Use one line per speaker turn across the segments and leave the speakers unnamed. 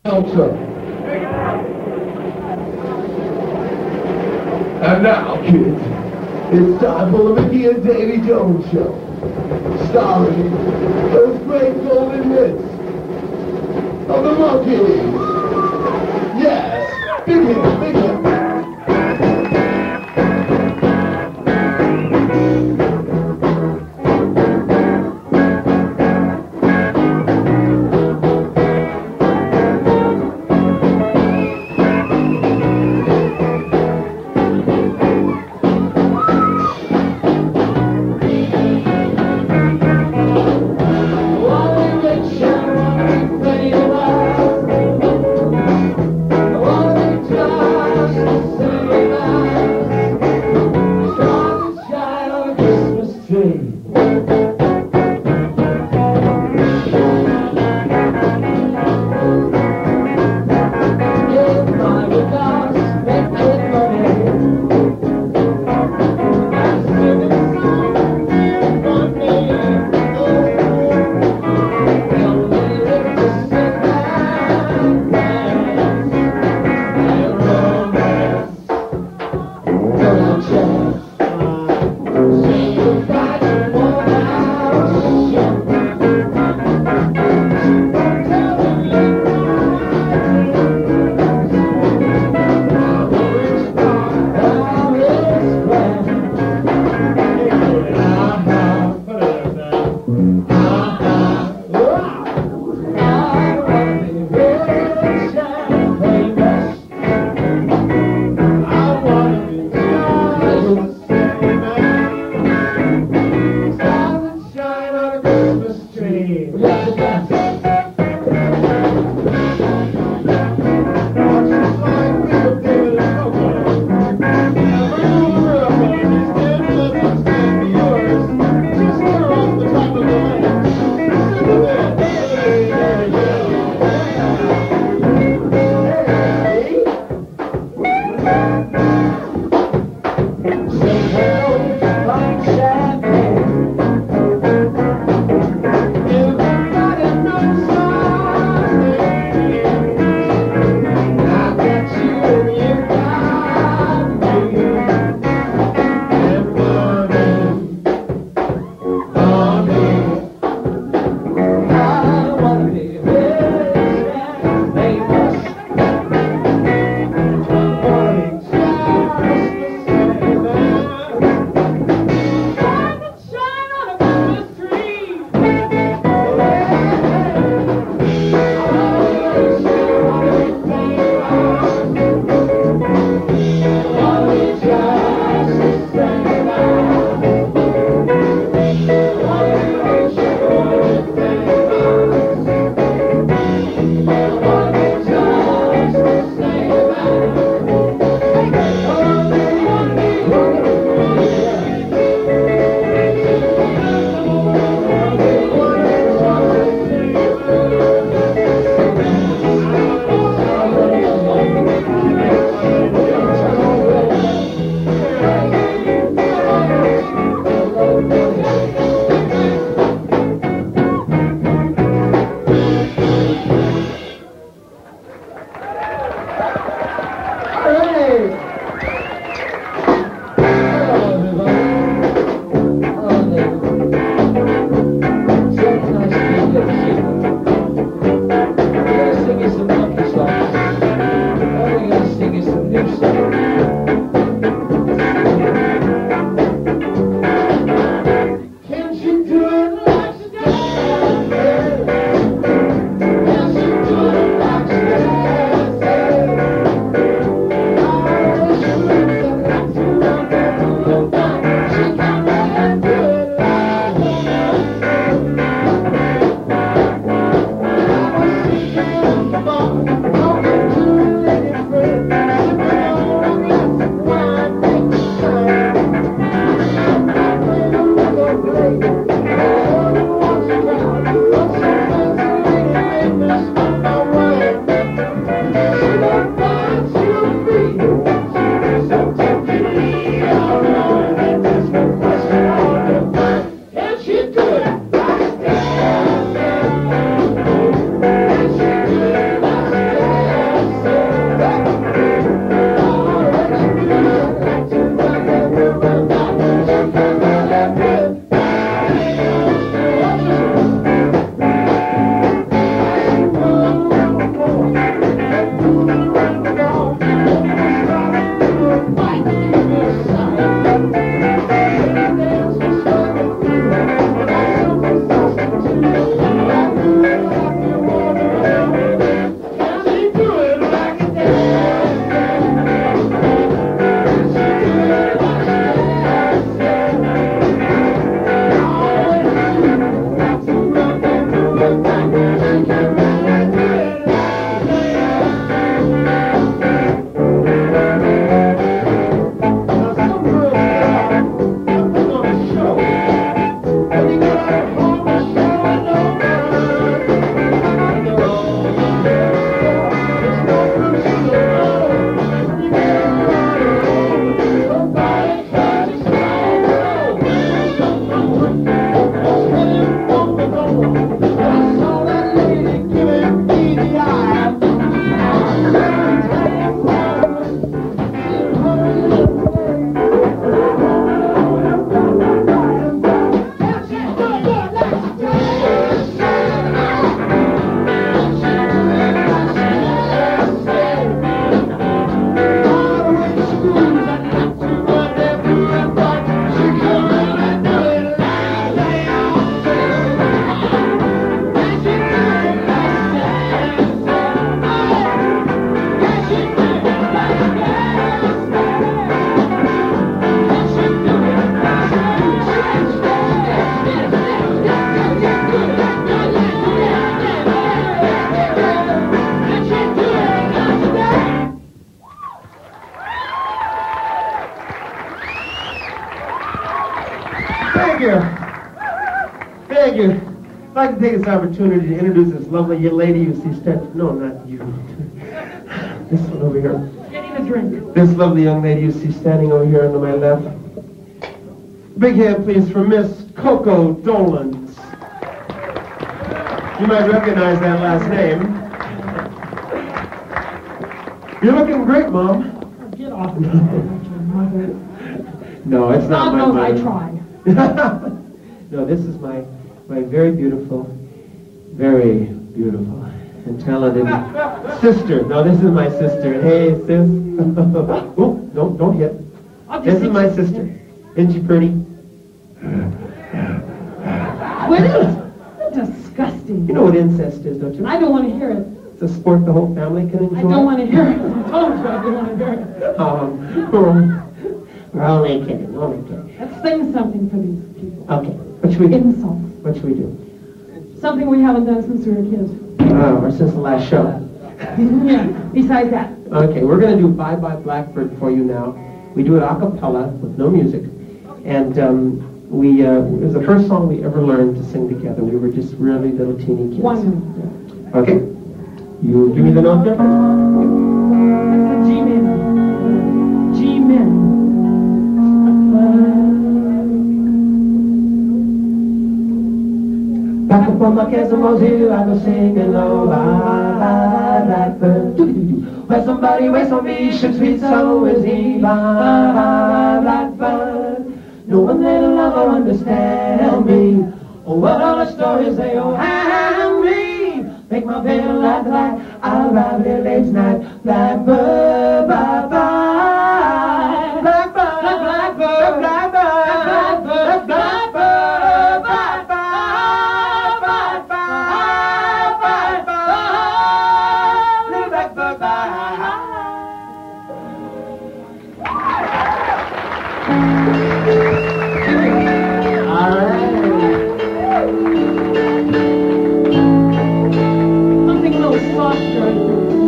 And now, kids, it's time for the Micky and Davy Dolenz Show, starring those great golden hits of the Monkeys. Yes, big hit, big hit.
Thank you. I'd like to take this opportunity to introduce this lovely young lady you see standing. No, not you. This one over here.
Getting a drink.
This lovely young lady you see standing over here on my left. Big hand, please, for Miss Coco Dolenz. You might recognize that last name. You're looking great, Mom.
Oh, get off me.
No, it's not
God
my
knows
mother.
I tried.
No, this is my very beautiful, and talented sister. No, this is my sister. Hey, sis. Oh, no, don't hit. This is my sister. Isn't she pretty?
What is? Disgusting.
You know what incest is, don't you?
I don't want to hear it.
It's a sport the whole family can enjoy.
I don't want to hear it. I told you I don't want to hear it.
We're only kidding.
Let's sing something for these people.
Okay. What should we do?
Insult.
What should we do?
Something we haven't done since we were kids.
Or since the last show.
Yeah, besides that.
Okay, we're going to do Bye Bye Blackbird for you now. We do it a cappella with no music. And it was the first song we ever learned to sing together. We were just really little teeny kids.
One.
Okay. You give me the note there?
That's the G minor. G minor.
Back upon my castle hill, I was singing low, bye bye blackbird. Where somebody waits on me, should sweet so is he, bye bye blackbird. No one little lover understand me. Oh, what all the stories they all have me. Make my bed light, I'll ride till late night. Blackbird, bye bye. Blackbird, blackbird, blackbird, blackbird, blackbird, bye bye, bye bye, bye bye, blackbird, bye. All right.
Something a little softer, I think.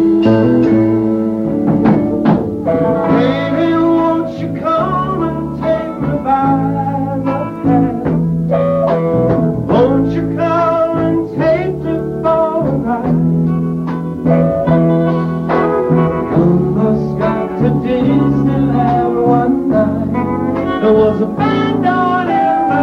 Baby, won't you come and take me by the hand? Won't you come and take me for a ride? Almost got to Disneyland one night. There was a band on in the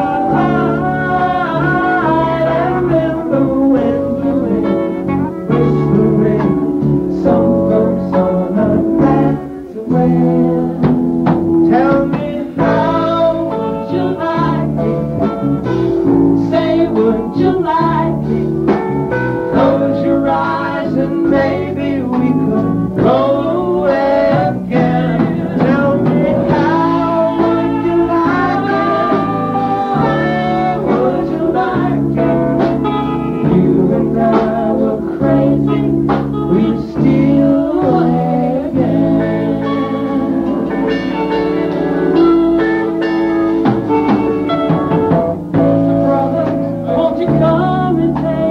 light, and then the wind blew in, whispering some folks on a back way. Tell me, how would you like it? Say, would you like it? Close your eyes and maybe we could roll away again. Tell me, how would you like it? Say, would you like it? You and I were crazy, we'd steal away again. Brother, won't you come and take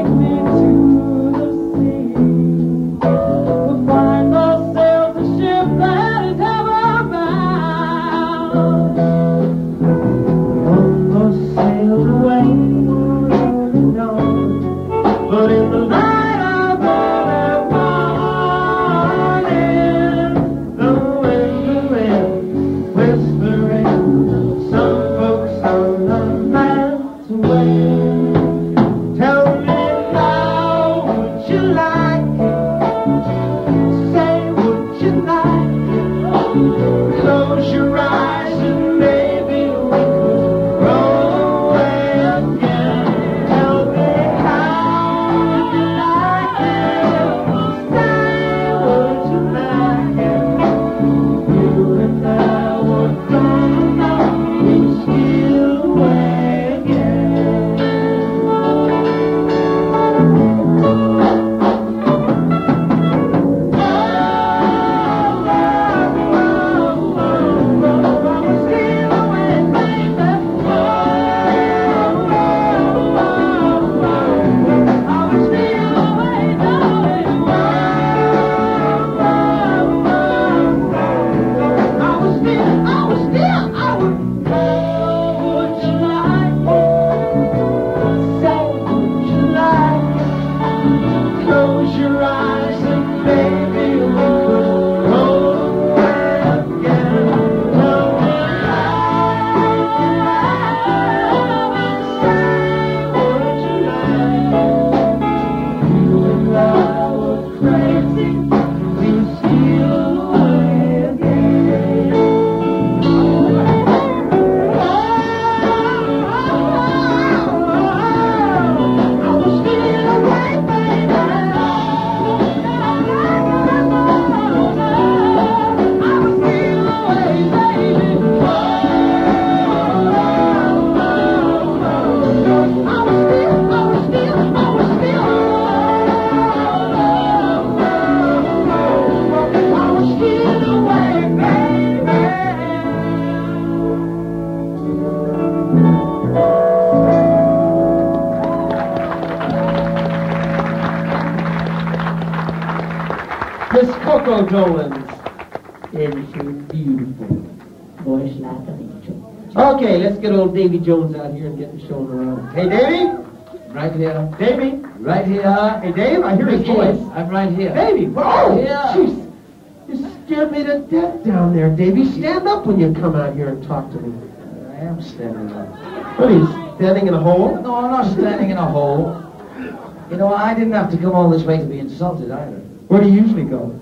Coco Dolenz. And she's beautiful.
Voice like an angel.
Okay, let's get old Davy Jones out here and get the show around. Hey, Davy?
Right here.
Davy?
Right here.
Hey, Dave, I hear his
Micky,
voice.
I'm right here.
Davy! Oh,
Yeah.
jeez. You scared me to death down there, Davy. Stand up when you come out here and talk to me.
I am standing up.
What are you, standing in a hole?
No, I'm not standing in a hole. You know, I didn't have to come all this way to be insulted either.
Where do you usually go?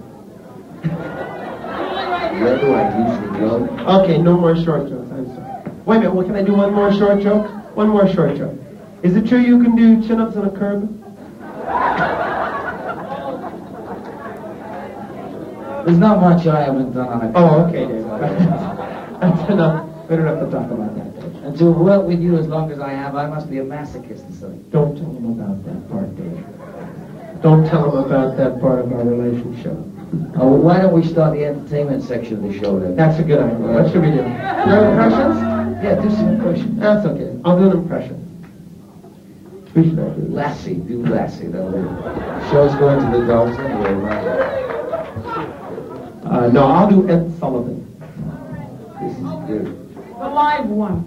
Where do I usually go?
Okay, no more short jokes. I'm sorry. Wait a minute, well, can I do one more short joke? One more short joke. Is it true you can do chin-ups on a curb?
There's not much I haven't done on a
Oh, okay, Dave. That's enough. We don't have to talk about that, Dave.
And to have worked with you as long as I have, I must be a masochist or something.
Don't tell them about that part, Dave. Don't tell them about that part of our relationship.
Oh, well, why don't we start the entertainment section of the show then?
That's a good idea. What should we do? No impressions?
Yeah, do some impressions.
That's okay. I'll do an impression. Who should I do?
Lassie, do Lassie. That'll do. Show's going to the dogs anyway, right?
No, I'll do Ed Sullivan.
This is good.
The live one.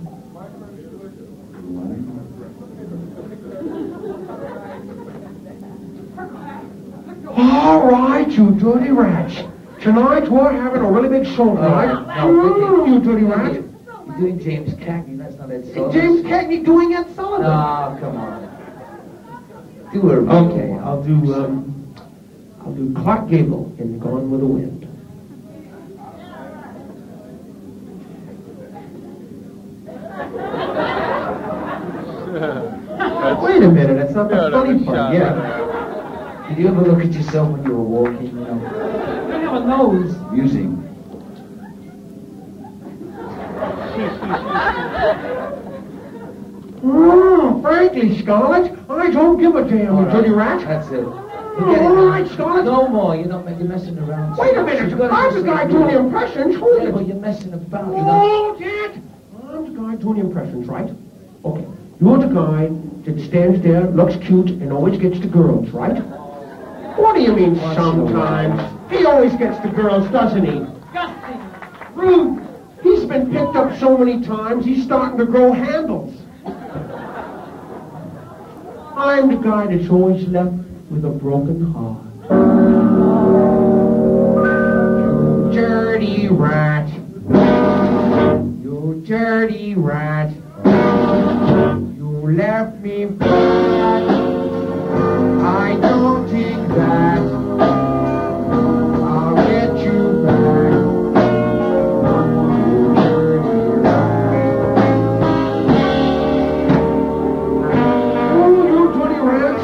All right, you dirty rats. Tonight we're having a really big show tonight.
no,
You dirty rat.
You're doing James Cagney, that's not Ed Sullivan.
James Cagney doing Ed Sullivan.
Oh, come on. Do her.
Okay, I'll do Clark Gable in Gone with the Wind. Wait a minute, that's not the funny part yet.
Did you ever look at yourself when you were walking, you know?
I have a nose.
Using.
Frankly, Scarlett, I don't give a damn, you dirty rat.
That's it.
All right, Scarlett.
No more. You're messing around.
Wait a minute, I'm the guy doing the impressions. Hold
Yeah,
it.
but you're messing about.
Hold it. I'm the guy doing the impressions, right? Okay. You're the guy that stands there, looks cute, and always gets the girls, right? What do you mean sometimes? He always gets the girls, doesn't he?
Disgusting.
Rude. He's been picked up so many times, he's starting to grow handles. I'm the guy that's always left with a broken heart. You dirty rat. You dirty rat. You left me flat. I don't think that I'll get you back. You dirty rat. Oh, you dirty rat.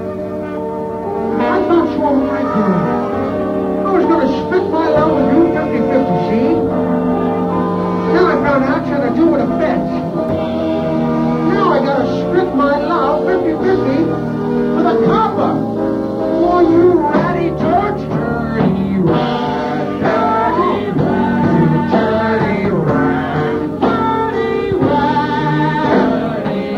I thought you were my girl. I was going to split my love with you 50-50, see? Then I found out you had to do with a bet. Now I gotta split my love 50-50 with a copper. Oh, you ratty dirt. Dirty rat. Dirty rat. You dirty rat. Dirty rat. Dirty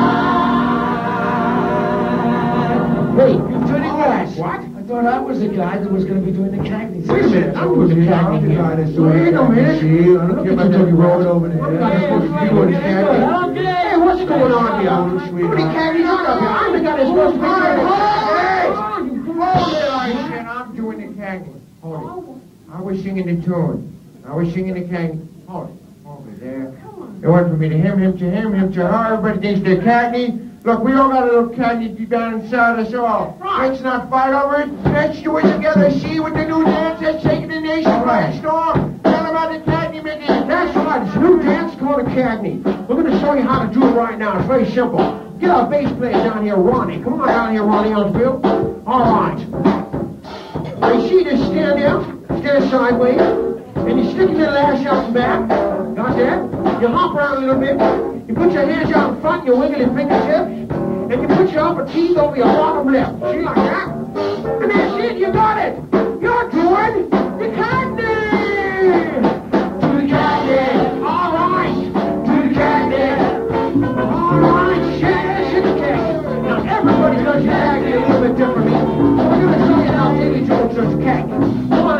rat.
Hey, you dirty rat.
What?
I thought I was the guy that was going to be doing the Cagney.
Wait a minute, I'm doing the Cagney here. Wait a minute.
See, I don't care about that road over there.
I'm not supposed to be doing Cagney. Hey, what's going on here? How many Cagneys are up here? I'm the guy that's supposed to be doing the
Hold it, I said, I'm doing the Cagney. Hold it. I was singing the tune. I was singing the Cagney. Hold it. Over there. It went from me to him to him to her. Everybody thinks they're Cagney. Look, we all got a little Cagney deep down inside us all. Let's not fight over it. Let's do it together. See what the new dance that's shaking the nation by a storm. Tell them about the Cagney, Micky.
That's right, it's a new dance called a Cagney. We're going to show you how to do it right now. It's very simple. Get our bass player down here, Ronnie. Come on down here, Ronnie Osfield. All right. Now, you see this stand there? Stand sideways. And you stick your lash out and back. Got that? You hop around a little bit. You put your hands out in front, you wiggle your fingertips. And you put your upper teeth over your bottom lip. See, like that? And that's it, you got it. You're doing the Cagney. To the Cagney. All right. To the Cagney. All right, shake the Cagney. Now, everybody does your Cagney a little bit differently. So we're going to show you how Davy Jones does Cagney. Come on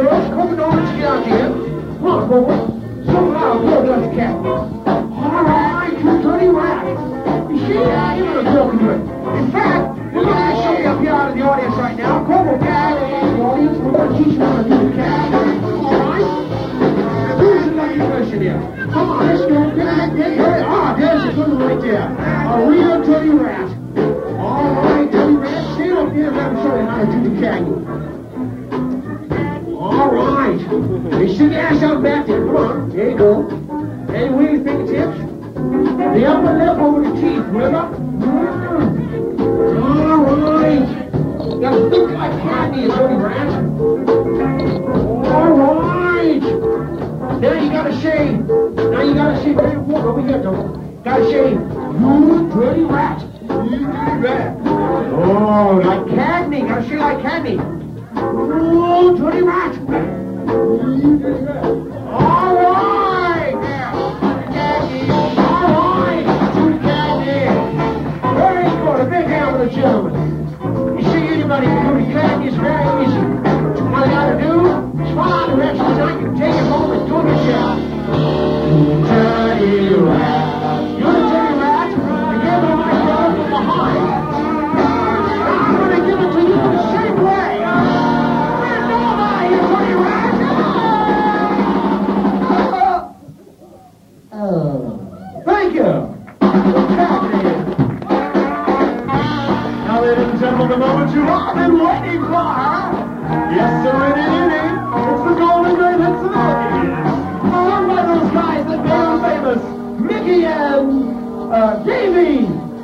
girls. Come on, let's get out here. Come on, Cobra. Somehow, girl does the cat. All right, you dirty rat. You see, even a girl can do it. In fact, we're going to show you up here out of the audience right now. Cobra Cat in the audience. We're going to teach you how to do the cat. All right? Who's the lucky person here? Come on, let's go. Get ready. Ah, there's the good one right there. A real dirty rat. All right, dirty rat. Stand up here and let me show you how to do the cat. All right. Hey, stick your ass out back there. Come on. There you go. Hey, wiggle your fingertips. The upper lip over the teeth. Remember? All right. You gotta think like candy, you dirty rat. All right. Now you gotta shave. Now you gotta shave. Very important. Over here, though. Gotta shave. You dirty rat. You dirty rat. Oh, like Cagney. Gotta shave like Cagney. Oh, dirty rat. You dirty rat. All right. Now. All right. Dirty Cagney. Very good. A big hand for the gentleman. You see, anybody can do the Cagney. It's very easy. All you gotta do is follow the directions. I can take it home and do it yourself. Dirty rat. You're the dirty rat. And give it to my brother from behind. I'm going to give it to you the same way. Where's nobody, you dirty rat?
Oh.
Thank you. Now, ladies and gentlemen, the moment you all been waiting for. Yes, sir, it is. It's the golden great hits of the 80s. Sung by those guys that made them famous, Micky and Davy.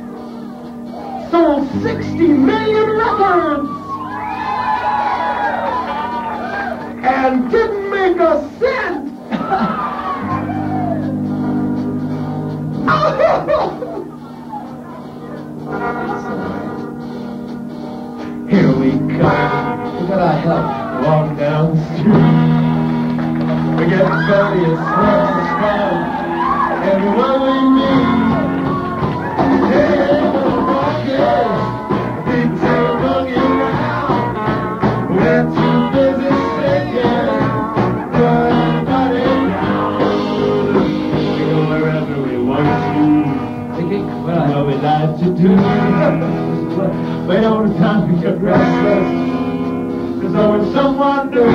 Sold 60 million records. And didn't make a cent. Here we come.
We gotta help.
Walk down the street. We get funny and sweat and fun. Everyone we meet. Hey, little monkeys. Big tail monkey around. We're too busy singing. Put everybody down. We go wherever we want to.
Micky, what
What we like to do. But all the time we get restless. There's always someone new.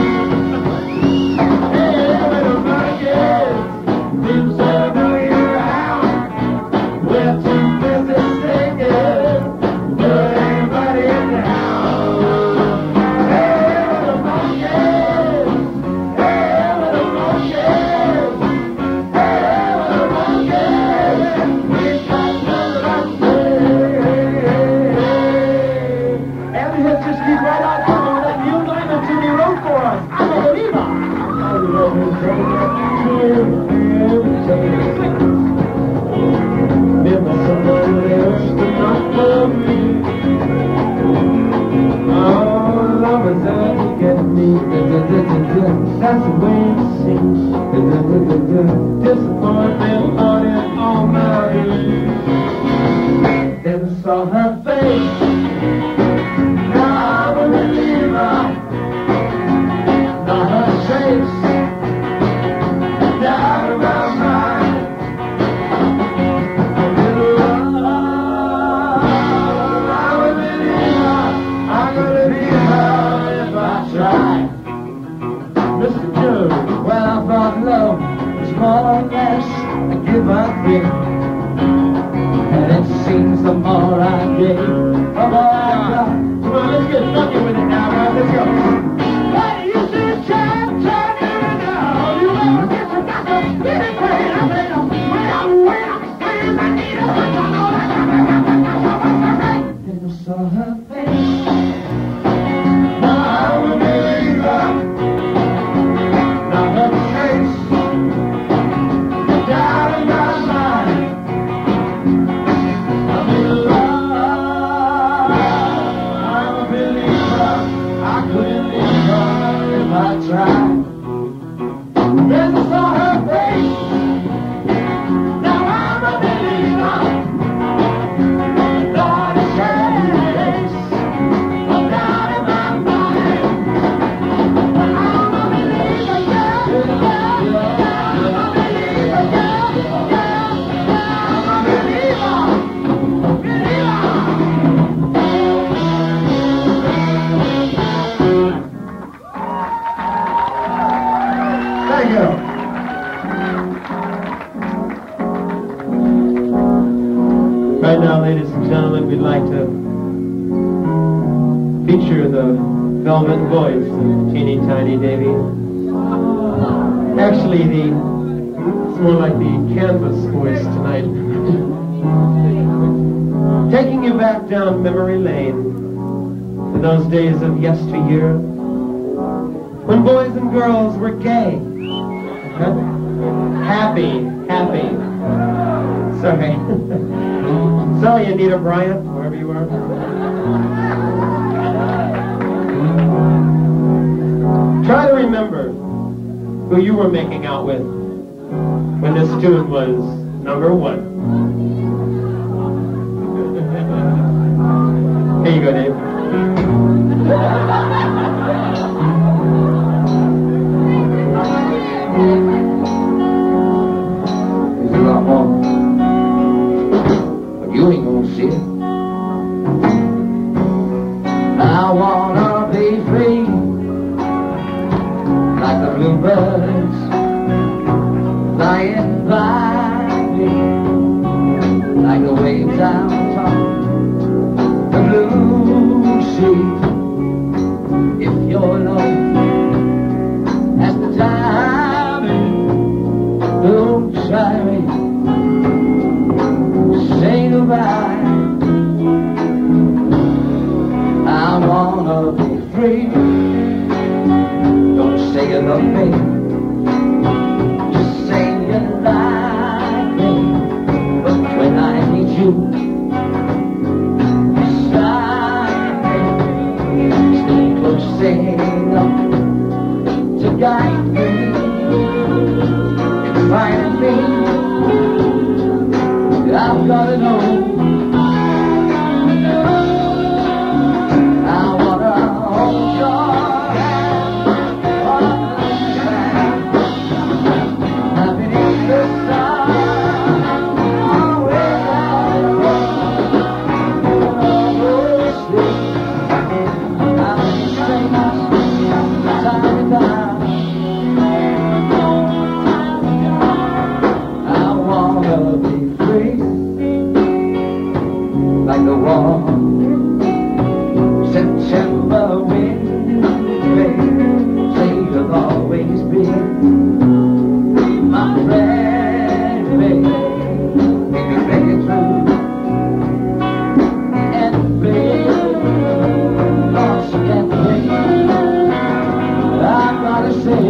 Hey, little monkeys. Seems to know you around. We're too busy singing. Put everybody down. Hey, little monkeys. Hey, little monkeys. Hey, little monkeys. We've got nothing to say. And let's just keep right on going. That new line until he wrote for us. I'm a believer. Never someone else to not love me. Oh, love is out to get me. That's the way it seems. Disappointment on it all my life. Never saw her face. Now I'm a believer. Not her trace. Out of my mind. I'm in love. I'm a believer. I'm gonna be her if I try. Mr. Jones.
Well, I thought love was more or less a give and take. And it seems the more I gave, the more I got.
Come on, let's get funky with it now, man. Let's go. Hey, you see a child turning around. You ever get your doctor? Get it paid. I made him. Wait up. Where's my needle?
Never saw her face.
Now I'm a believer. Not a trace. Down in my mind. I'm in love. I'm a believer. I couldn't leave her if I tried. Never saw her face. Now I'm a believer. Not a trace. Down in my mind. I'm a believer. Thank you.
Right now, ladies and gentlemen, we'd like to feature the velvet voice of teeny tiny Davy. Actually, it's more like the canvas voice tonight. Taking you back down memory lane to those days of yesteryear when boys and girls were gay. Happy. Sorry. Sorry, Anita Bryant, wherever you are. Try to remember who you were making out with when this tune was number one. Here you go, Dave.
There's a lot more, but you ain't gonna see it. I wanna be free, like the bluebirds flying by me, like the waves out on the blue sea. If you're alone, that's the time. Don't try me, say goodbye. I wanna be free. Don't say you love me, just say you like me. But when I need you beside me, stay close enough to guide me. Find me, I've gotta know. I wanna hold your hand, I've been in the sun, always sleep. I've been strange, time and time. Be free, like the warm September wind, babe. Say you'll always be my friend, babe. We can make it through, and babe, lost can't wait. I've gotta say.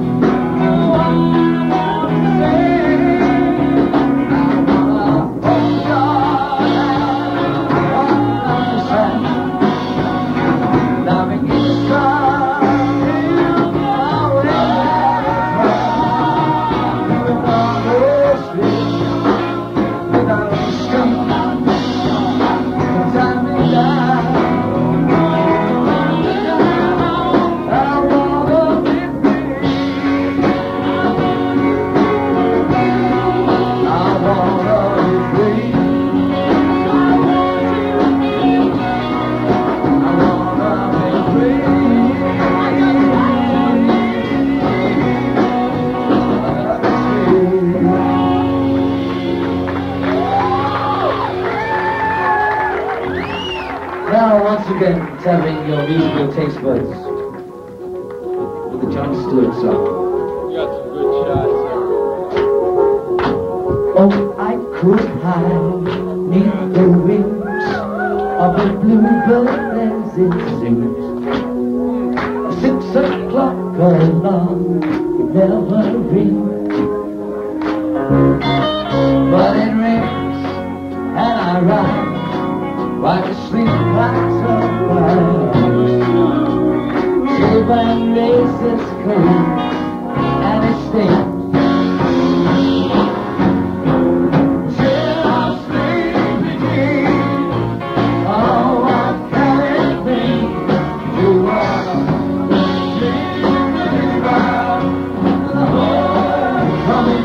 Now, once again, tapping your musical taste buds with the John Stewart song.
You got some good shots there.
Oh, I could hide neath the wings of a bluebird as it sings. 6 o'clock alarm would never ring, but it rings and I rise. While the sleep clocks are wild, Shave and races clean, and it stings. Till our sleep begins. Oh, what can it mean to us? Dreaming about the whole coming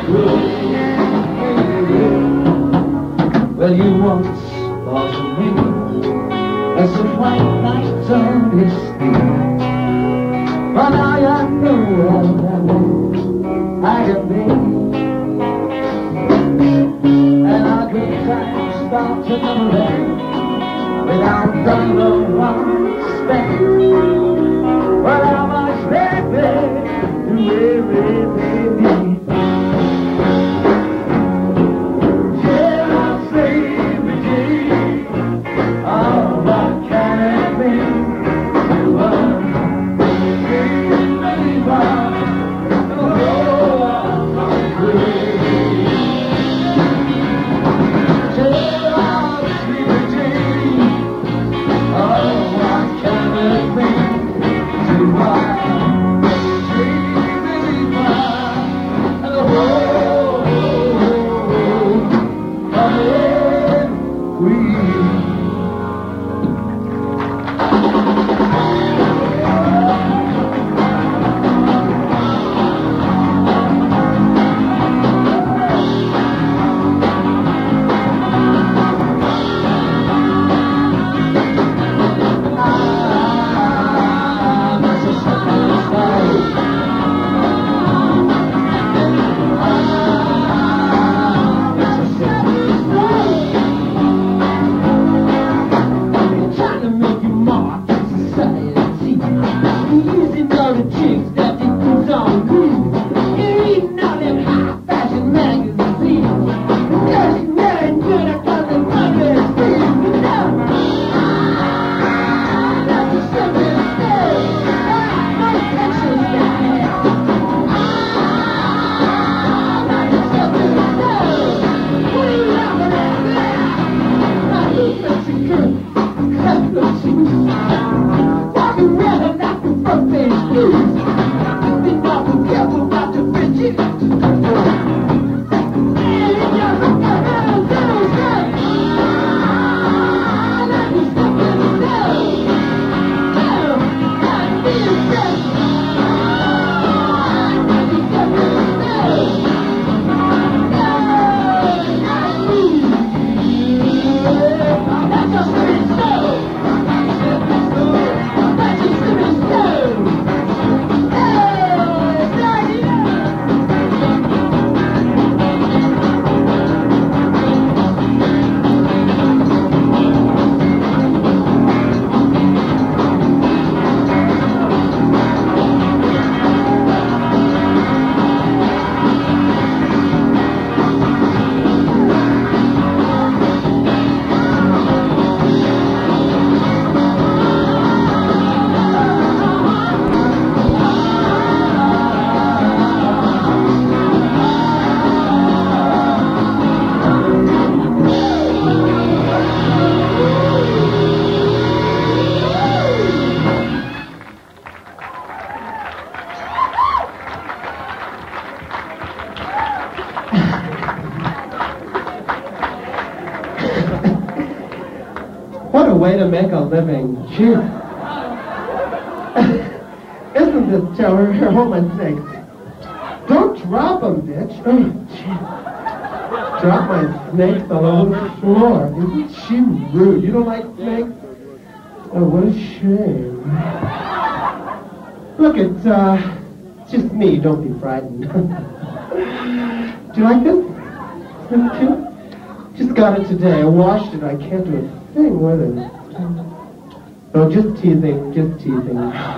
through. Well, you once thought of me as a white knight on his steel, but now I know all that way. to never end without dollar one spent. Well, how much, baby, do we really need? Yeah, I'll save the day. Oh, what can it mean to a dream believer?
What a way to make a living. Gee. Isn't this terror? Here, hold my snakes. Don't drop them, bitch. Oh, gee. Drop my snakes all over the floor. Isn't she rude? You don't like snakes? Oh, what a shame. Look, it's just me. Don't be frightened. Do you like this? Isn't it cute? Just got it today. I washed it. I can't do a thing with it. Oh, just teasing, just teasing.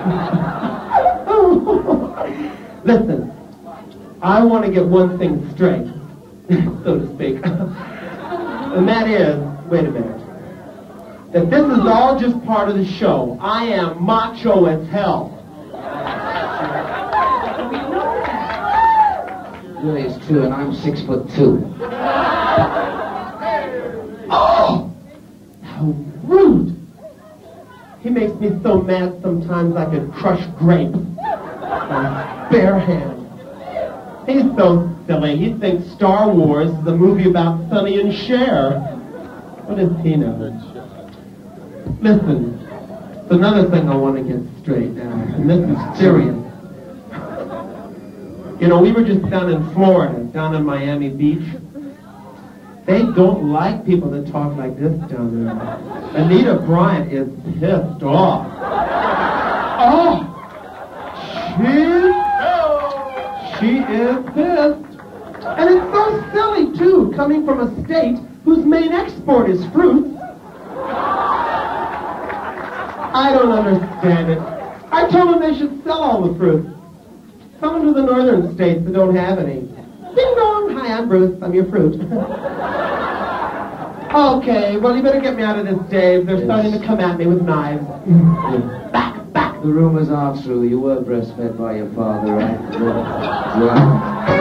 Listen, I want to get one thing straight, so to speak. And that is, wait a minute, that this is all just part of the show. I am macho as hell.
Really, it's true, and I'm 6'2".
Oh! How rude! He makes me so mad sometimes I could crush grapes. My bare hand. He's so silly. He thinks Star Wars is a movie about Sonny and Cher. What does he know? Listen, it's another thing I want to get straight now, and this is serious. You know, we were just down in Florida, down in Miami Beach. They don't like people that talk like this down there. Anita Bryant is pissed off. Oh! She is pissed. And it's so silly, too, coming from a state whose main export is fruit. I don't understand it. I told them they should sell all the fruit. Some to the northern states that don't have any. Ding dong! Hi, I'm Bruce. I'm your fruit. Okay, well, you better get me out of this, Dave. They're starting to come at me with knives. Back.
The rumors are true. You were breastfed by your father, right? Yeah.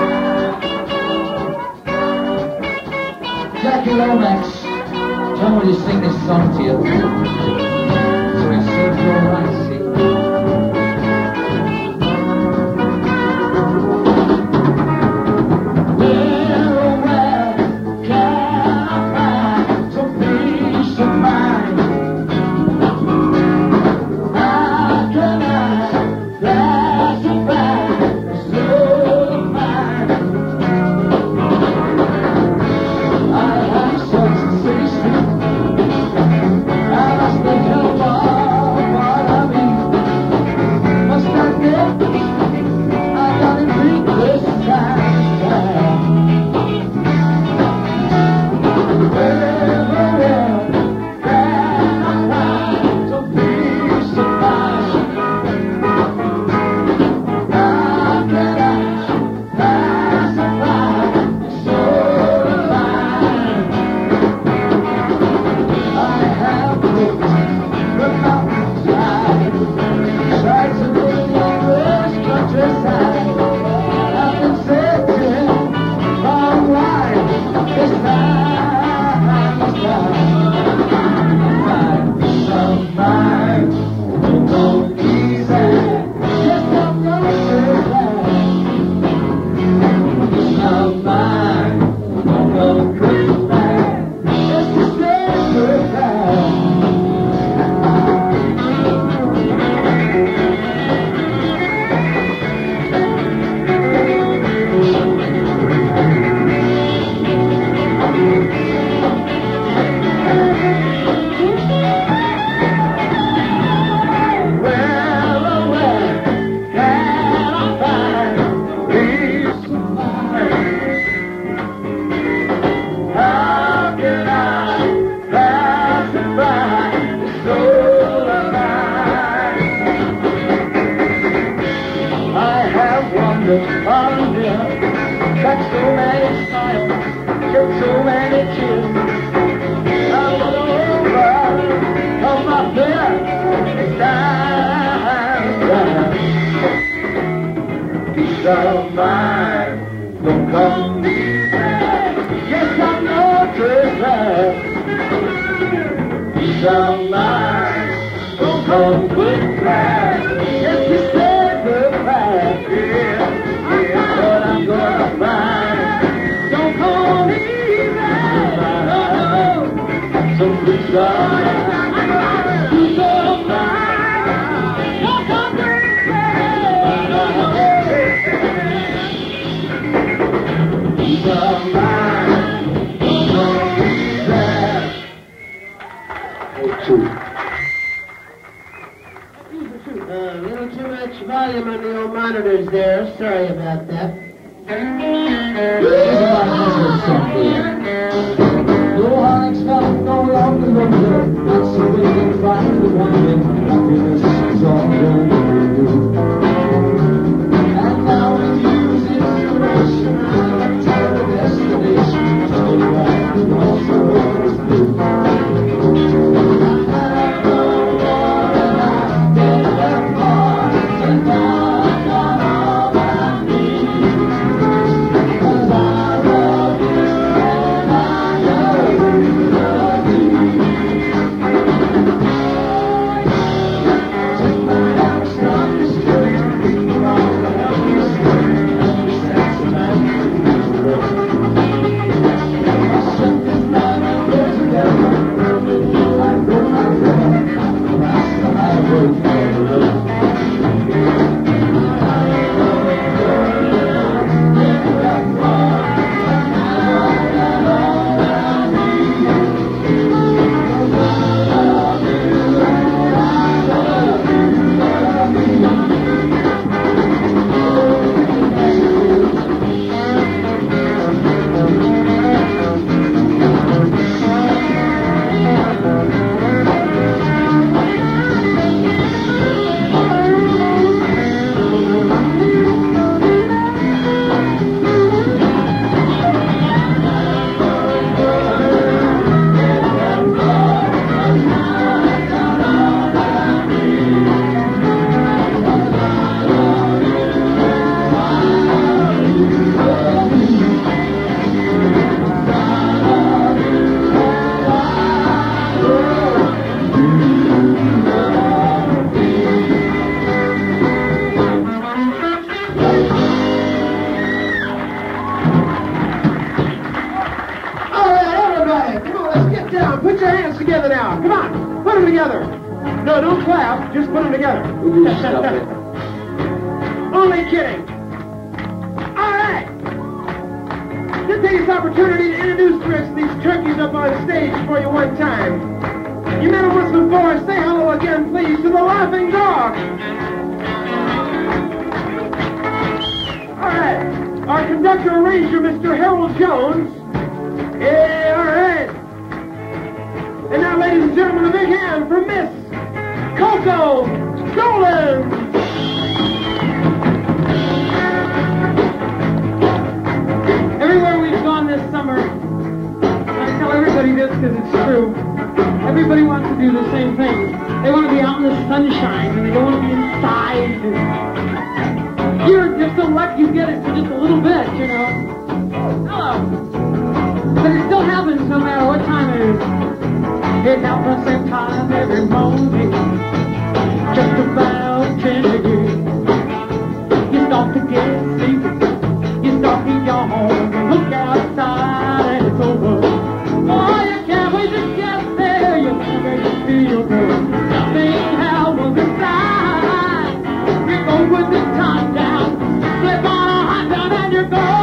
Jackie Lomax, John, will you sing this song to you? So it seems you're right, see?
together now. Come on, put them together. No, don't clap. Just put them together.
You stop it.
Only kidding. All right. Just take this opportunity to introduce the rest of these turkeys up on stage for you one time. You met them once before. Say hello again, please, to the Laughing Dog. All right. Our conductor arranger, Mr. Harold Jones. Yeah, all right. And now, ladies and gentlemen, a big hand for Miss Coco Dolenz.
Everywhere we've gone this summer, I tell everybody this because it's true, everybody wants to do the same thing. They want to be out in the sunshine, and they don't want to be inside. And you're so lucky you get it for just a little bit, you know. Hello. But it still happens no matter what time it is. It's out the same time every morning, just about 10 degrees. You start to get sleepy, you start to yawn, and look outside and it's over. Oh, you can't wait to get there, you can't wait to feel good. Nothing happens inside. You go with the top down, slip on a hot down and you're going.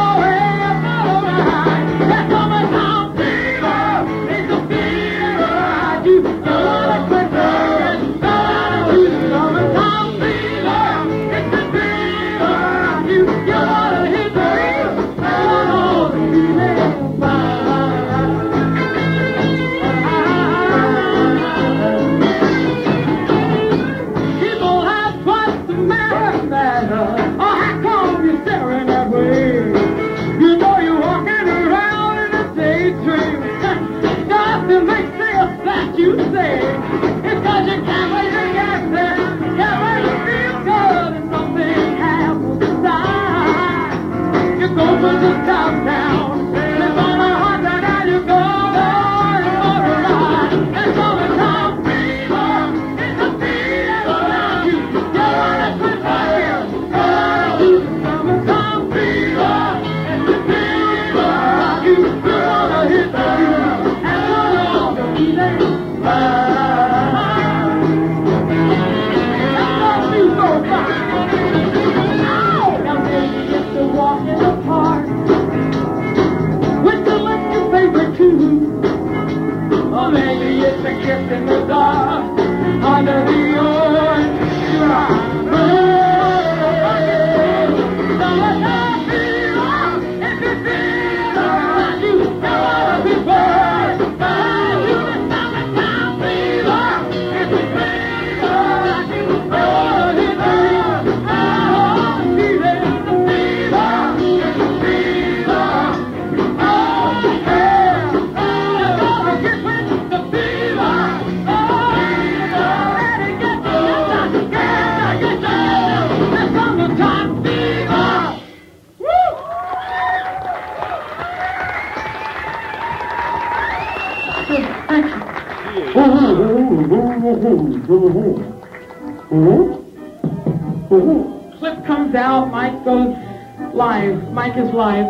Clip comes out, Mike goes live. Mike is live.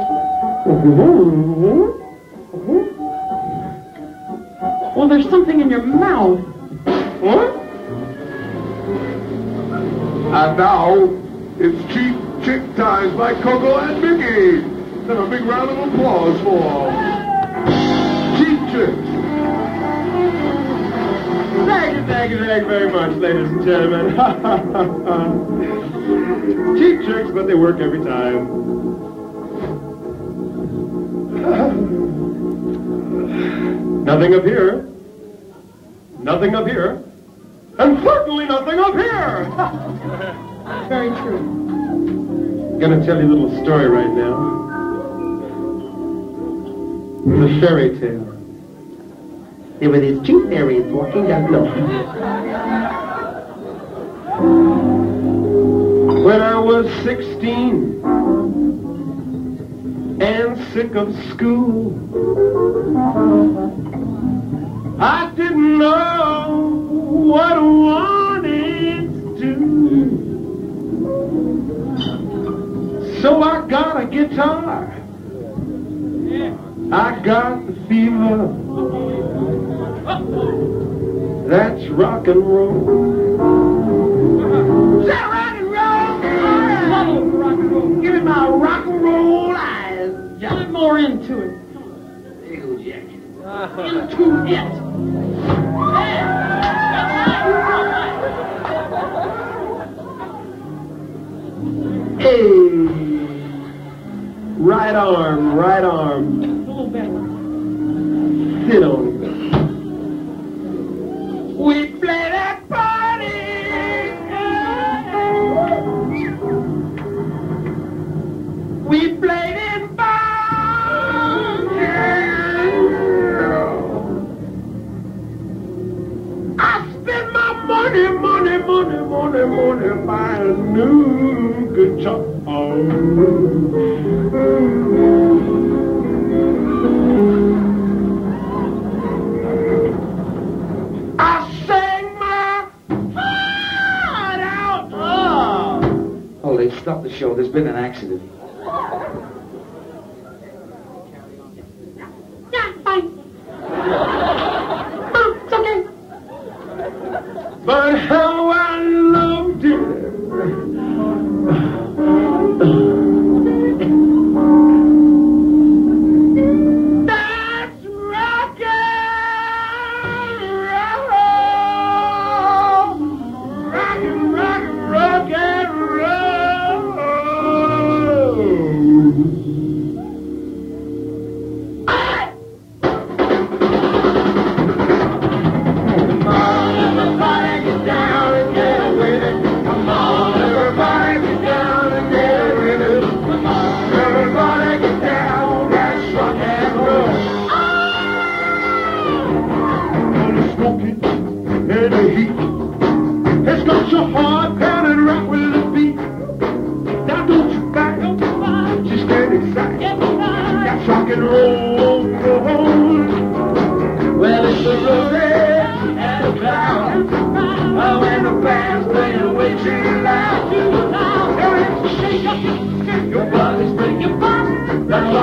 Well, there's something in your mouth.
What? And now, it's Cheap Chick Times by Coco and Micky. And a big round of applause for Cheap Chicks.
Thank you very much, ladies and gentlemen. Cheap tricks, but they work every time. Nothing up here. Nothing up here. And certainly nothing up here!
Very true.
Gonna tell you a little story right now. It's a fairy tale. There were these two fairies walking down the When I was 16 and sick of school, I didn't know what I wanted to do. So I got a guitar. I got the fever. That's rock and roll. Is that rock and roll?
Love rock and roll.
Give me my rock and roll eyes.
Get it more into it.
There you go, Jack.
Into it.
Hey. Right arm, right arm.
A little better.
Sit on it.
We play that party. We played in bars.
I spend my money buying a new guitar. I sang my heart out.
Oh, they stopped the show. There's been an accident.
Yeah, fine. It's okay.
But how I loved it. That's rock and roll. Rock and roll. Come on, everybody, get down and get with it. Come on, everybody, get down and get with it. Come on, everybody, get down. That's rock and roll. On the smoking and the heat, it's got your heart pounding right with the beat. Now don't you back, just get excited. That's rock and roll. Well, it's a roadhead and a cloud. Oh, and the band's playing way too loud. Everything's shaking, your body's breaking, your body. That's